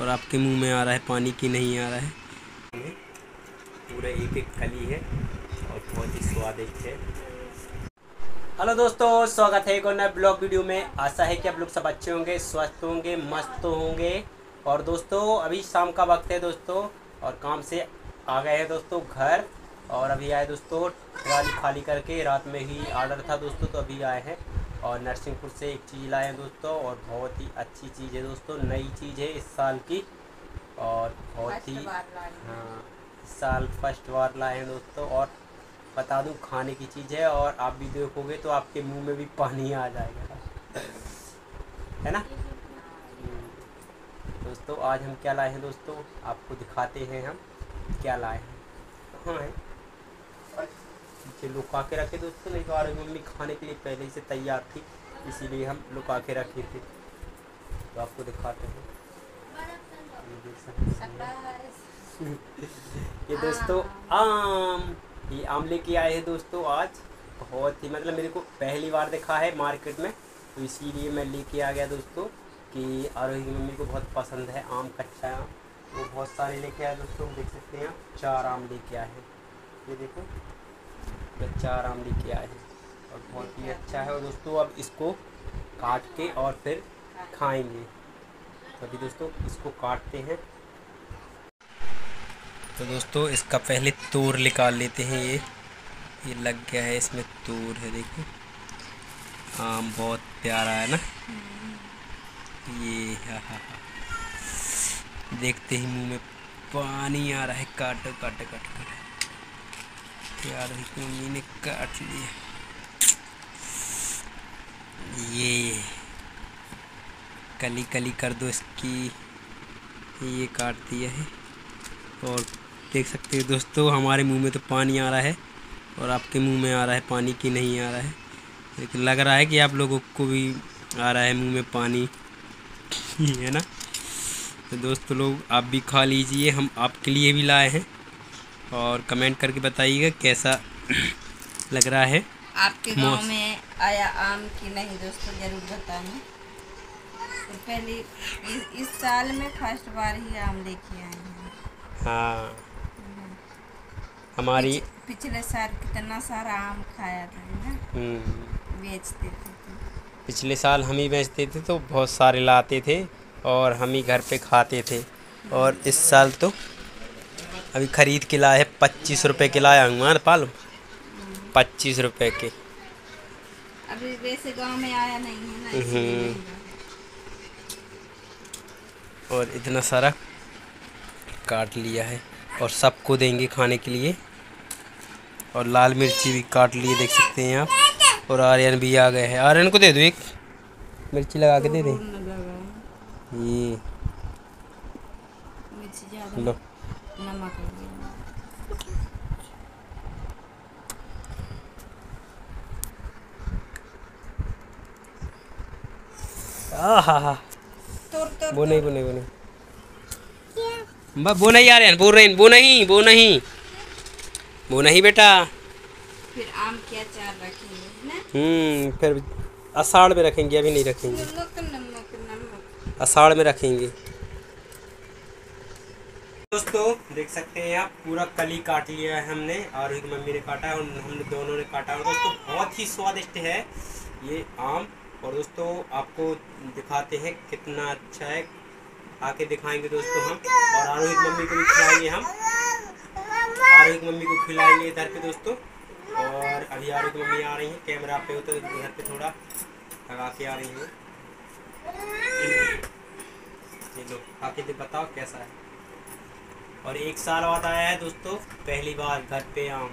और आपके मुंह में आ रहा है पानी की नहीं आ रहा है। पूरा एक एक कली है और बहुत ही स्वादिष्ट है। हेलो दोस्तों, स्वागत है एक और नए ब्लॉग वीडियो में। आशा है कि आप लोग सब अच्छे होंगे, स्वस्थ होंगे, मस्त होंगे। और दोस्तों अभी शाम का वक्त है दोस्तों, और काम से आ गए हैं दोस्तों घर। और अभी आए दोस्तों ट्राली खाली करके, रात में ही ऑर्डर था दोस्तों तो अभी आए हैं। और नरसिंहपुर से एक चीज़ लाए हैं दोस्तों, और बहुत ही अच्छी चीज़ है दोस्तों, नई चीज़ है इस साल की। और बहुत ही हाँ, इस साल फर्स्ट बार लाए हैं दोस्तों। और बता दूं खाने की चीज़ है, और आप भी देखोगे तो आपके मुंह में भी पानी आ जाएगा है ना दोस्तों। आज हम क्या लाए हैं दोस्तों, आपको दिखाते हैं हम क्या लाए हैं। कहाँ है पीछे लुका के रखे दोस्तों, नहीं तो आ रही मम्मी खाने के लिए पहले ही से तैयार थी, इसीलिए हम लुका के रखे थे। तो आपको दिखाते हैं, ये देख सकते हैं ये दोस्तों आम, ये आम लेके आए हैं दोस्तों आज। बहुत ही मतलब मेरे को पहली बार देखा है मार्केट में, तो इसीलिए मैं लेके आ गया दोस्तों कि आरोही की मम्मी को बहुत पसंद है आम, कच्चा आम। वो बहुत सारे लेके आए दोस्तों, देख सकते हैं आप 4 आम लेके आए हैं। ये देखो तो 4 आम लेके आए हैं और बहुत ही अच्छा है। और दोस्तों अब इसको काट के और फिर खाएंगे। तो अभी दोस्तों इसको काटते हैं। तो दोस्तों इसका पहले तोड़ निकाल लेते हैं। ये लग गया है, इसमें तोड़ है, देखो आम बहुत प्यारा है ना ये। हा देखते ही मुंह में पानी आ रहा है। काटो काटो काटो काटो यार, मम्मी ने काट लिया ये। कली कली कर दो इसकी, ये काट दिया है। और देख सकते हो दोस्तों हमारे मुंह में तो पानी आ रहा है, और आपके मुंह में आ रहा है पानी की नहीं आ रहा है, लेकिन लग रहा है कि आप लोगों को भी आ रहा है मुंह में पानी है ना। तो दोस्तों लोग आप भी खा लीजिए, हम आपके लिए भी लाए हैं। और कमेंट करके बताइएगा कैसा लग रहा है। आपके गांव में आया आम की नहीं दोस्तों, जरूर बताना। तो पहले इस साल में फर्स्ट बार ही आम लेके आए हैं। हाँ हमारी पिछले साल कितना सारा आम खाया था ना, बेचते थे तो। पिछले साल हम ही बेचते थे तो बहुत सारे लाते थे और हम ही घर पे खाते थे। और इस साल तो अभी ख़रीद के लाए है, 25 रुपए के लाया हूँ पालो, 25 रुपए के। अभी वैसे गांव में आया नहीं है ना, इसलिए और इतना सारा काट लिया है और सबको देंगे खाने के लिए। और लाल मिर्ची भी काट लिए, देख सकते हैं आप। और आर्यन भी आ गए हैं, आर्यन को दे दो एक मिर्ची लगा के दे दे। ये लो नमक हाँ वो नहीं वो नहीं आ रहे हैं, वो नहीं बेटा। फिर आम के अचार रखेंगे ना। फिर आषाढ़ में रखेंगे, अभी नहीं रखेंगे, आषाढ़ में रखेंगे। दोस्तों देख सकते हैं आप, पूरा कली काट लिया है हमने, और एक मम्मी ने काटा है और हमने दोनों ने काटा है। दोस्तों बहुत ही स्वादिष्ट है ये आम। और दोस्तों आपको दिखाते हैं कितना अच्छा है, आके दिखाएंगे दोस्तों हम। और आरोही मम्मी को भी खिलाएंगे हम, आरोही मम्मी को खिलाएंगे इधर पे दोस्तों। और अभी आरोही मम्मी आ रही हैं, कैमरा पे होता है इधर पे थोड़ा लगा के आ रही हैं। ये लो आके बताओ कैसा है। और 1 साल बाद आया है दोस्तों, पहली बार घर पे आम।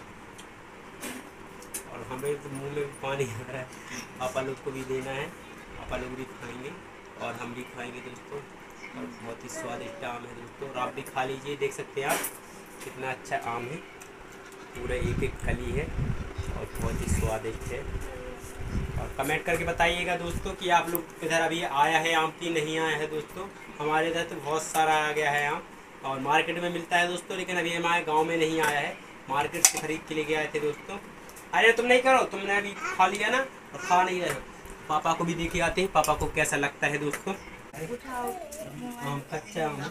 और हमें तो मुंह में पानी आ रहा है, पापा लोग को भी देना है, पापा लोग भी खाएंगे और हम भी खाएंगे दोस्तों। और बहुत ही स्वादिष्ट आम है दोस्तों, और आप भी खा लीजिए। देख सकते हैं आप कितना अच्छा आम है, पूरा एक एक कली है और बहुत ही स्वादिष्ट है। और कमेंट करके बताइएगा दोस्तों कि आप लोग इधर अभी आया है आम की नहीं आया है दोस्तों। हमारे इधर तो बहुत सारा आ गया है आम, और मार्केट में मिलता है दोस्तों, लेकिन अभी हमारे गांव में नहीं आया है। मार्केट से खरीद के लेके आए थे दोस्तों। अरे तुम नहीं करो, तुमने अभी खा लिया ना और खा नहीं रहे हो। पापा को भी देखे आते हैं, पापा को कैसा लगता है दोस्तों। उठाओ आम कच्चा आम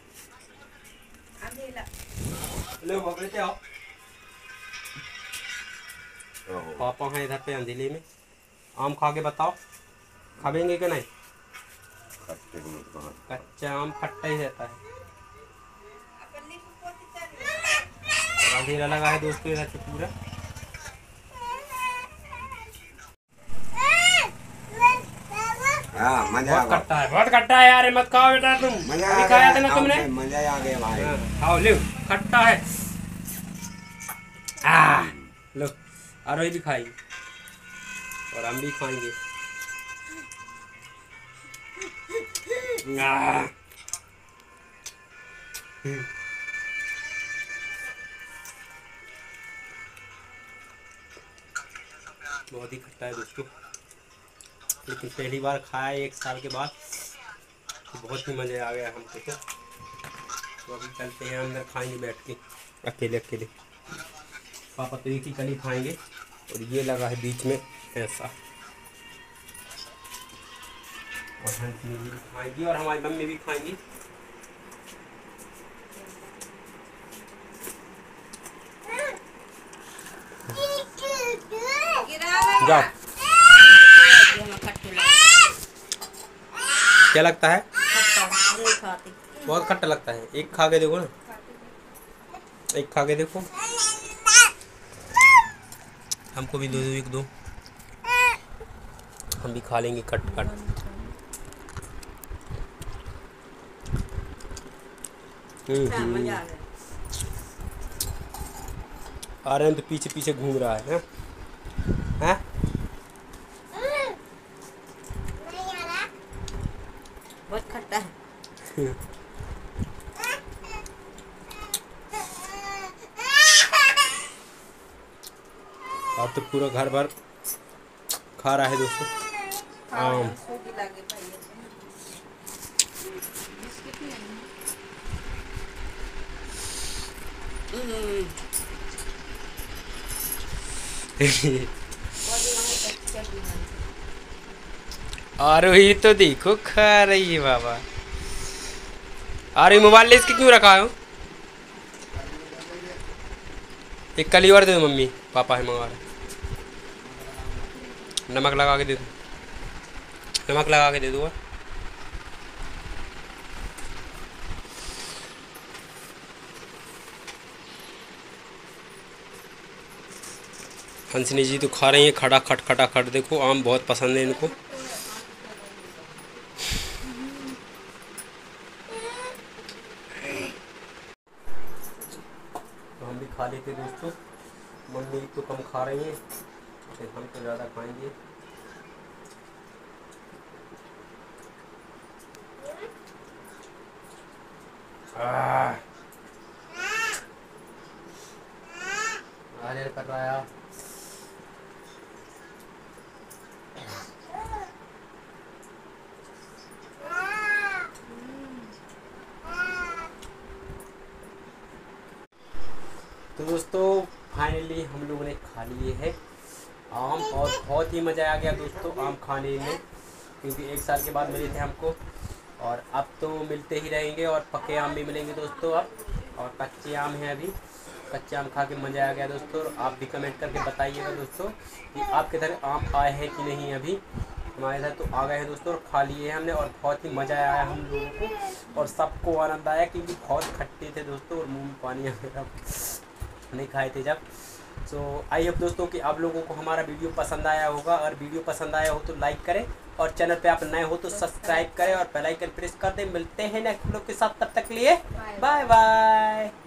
अभी ला ले पकड़ते आओ। पापा हैं इधर पे अंधेले में। आम खा के बताओ खाएंगे कि नहीं। कच्चा आम खट्टा ही रहता है। और अंधेरा लगा है दोस्तों इधर पे पूरा। बहुत खट्टा है, बहुत खट्टा है यार, मत खाओ बेटा तुम। अभी खाया था ना तुमने। मजा आ गया भाई। खाओ लो, खट्टा है। लो आरोही भी खाएगी और हम भी खाएंगे। बहुत ही खट्टा है दोस्तों, लेकिन पहली बार खाया 1 साल के बाद तो बहुत ही मज़े आ गया हमको। तो अभी चलते हैं अंदर, खाएंगे बैठ के अकेले अकेले। पापा तो एक ही कली खाएंगे और ये लगा है बीच में ऐसा। और हंसनी भी खाएंगी और हमारी मम्मी भी खाएंगी। जाओ। क्या लगता है? बहुत खट्टा लगता है। एक खा के देखो ना, एक खा के देखो। हमको भी दो दो, एक दो, हम भी खा लेंगे कट कट। आर्यन तो पीछे पीछे घूम रहा है। हैं? बहुत खट्टा है। अब तो पूरा घर भर खा रहा है दोस्तों आम। आरोही तो देखो खा रही है बाबा। आरोही मोबाइल ले इसके क्यों रखा है? एक कली और दे दो मम्मी, पापा है मंगवा रहे। नमक लगा के दे दो, नमक लगा के दे दो। हंसनी जी तो खा रही हैं खड़ा खट खटा खट। देखो आम बहुत पसंद है इनको। तो हम भी खा लेते दोस्तों। मम्मी तो कम खा रही हैं, हम तो ज़्यादा खाएंगे। आर्यन कर रहा है। तो दोस्तों फाइनली हम लोगों ने खा लिए है आम और बहुत ही मज़ा आ गया दोस्तों आम खाने में, क्योंकि 1 साल के बाद मिले थे हमको और अब तो मिलते ही रहेंगे। और पके आम भी मिलेंगे दोस्तों अब, और कच्चे आम हैं अभी। कच्चे आम खा के मज़ा आ गया दोस्तों। आप भी कमेंट करके बताइएगा दोस्तों कि आपके इधर आम आए हैं कि नहीं। अभी हमारे इधर तो आ गए हैं दोस्तों और खा लिए हैं हमने, और बहुत ही मज़ा आया हम लोगों को और सबको आनंद आया, क्योंकि बहुत खट्टे थे दोस्तों और मुँह में पानी आ गया नहीं खाए थे जब। सो आई होप दोस्तों कि आप लोगों को हमारा वीडियो पसंद आया होगा। और वीडियो पसंद आया हो तो लाइक करें, और चैनल पे आप नए हो तो सब्सक्राइब करें और बेल आइकन प्रेस कर दें। मिलते हैं नेक्स्ट वीडियो के साथ, तब तक के लिए बाय बाय।